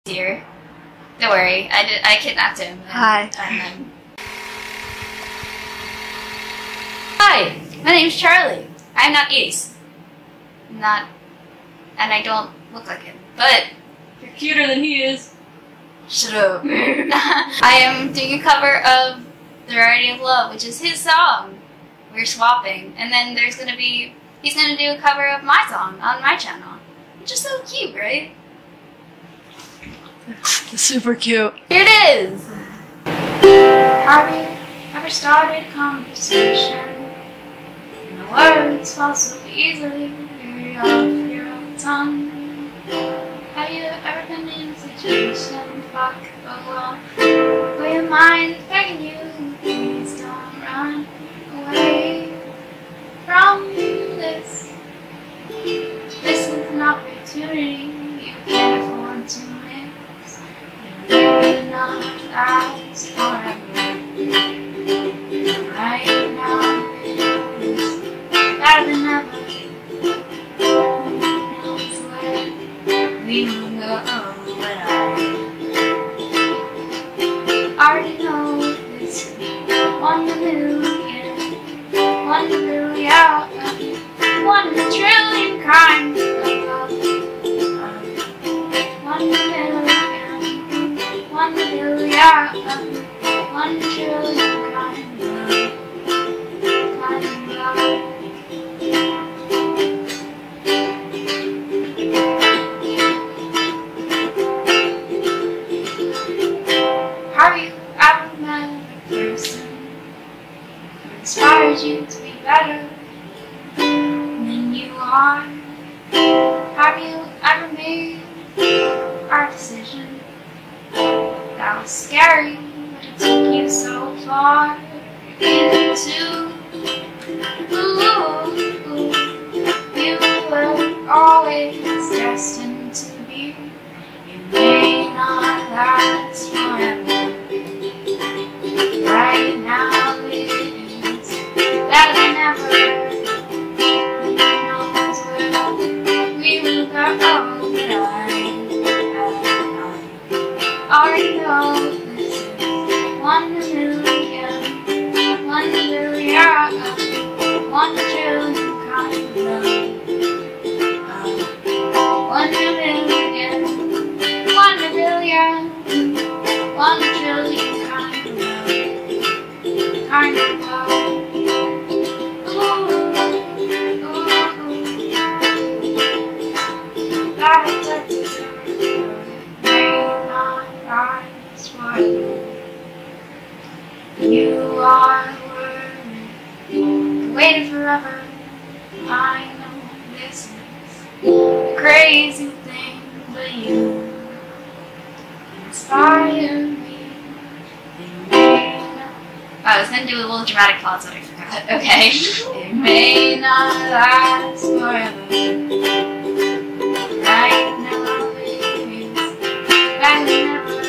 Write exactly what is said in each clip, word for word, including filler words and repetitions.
Here. Don't worry, I did. I kidnapped him. And, Hi. And then... Hi, my name's Charlie. I'm not Ace. Not, and I don't look like him. But You're cuter than he is. shut up. I am doing a cover of "The Rarity of Love," which is his song. We're swapping, and then there's gonna be he's gonna do a cover of my song on my channel, which is so cute, right? Super cute. Here it is! Have you ever started a conversation and the words fall so easily off your own tongue? Have you ever been in a situation, fuck, oh well, where your mind is begging you, please don't run away from this? This is an opportunity you can't afford to miss. You're not last forever. Right now it's better than ever. Who knows where we will go, but I already know this. One in a million, one in a million, one in a trillion kinds of love. One in a million. One million, one trillion kind of love, kind of love. Have you ever met a person who inspires you to be better than you are? Have you ever made a decision that was scary, but it took you so far into ooh, ooh, you were always destined to be. You may not last forever. Right now it is better than ever. Who knows where we will go, but I already know this is one in a million, one in a million, one trillion kind of love. One in a million, one in a billion, one trillion kind of love, kind of love. Ooh, ooh, ooh. Gotta touch it. You are worth waiting forever. I know this is a crazy thing, but you inspire me. Oh, I was gonna do a little dramatic pause, but I forgot. Okay. It may not last forever. Right now it is better than ever.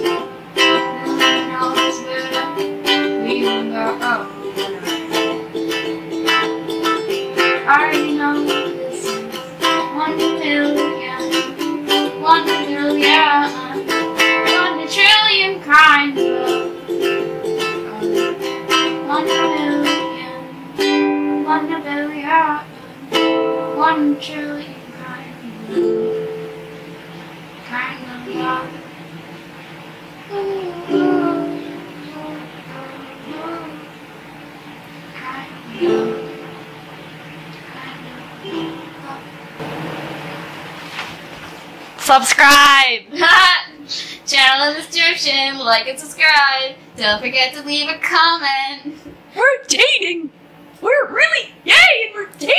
I already know this is one million, one million, one trillion kind of one million, one billion, one trillion kind of kind of love. Ooh, ooh, ooh, ooh, kind of love. Subscribe! Channel in the description, like and subscribe. Don't forget to leave a comment. We're dating! We're really, yay, and we're dating!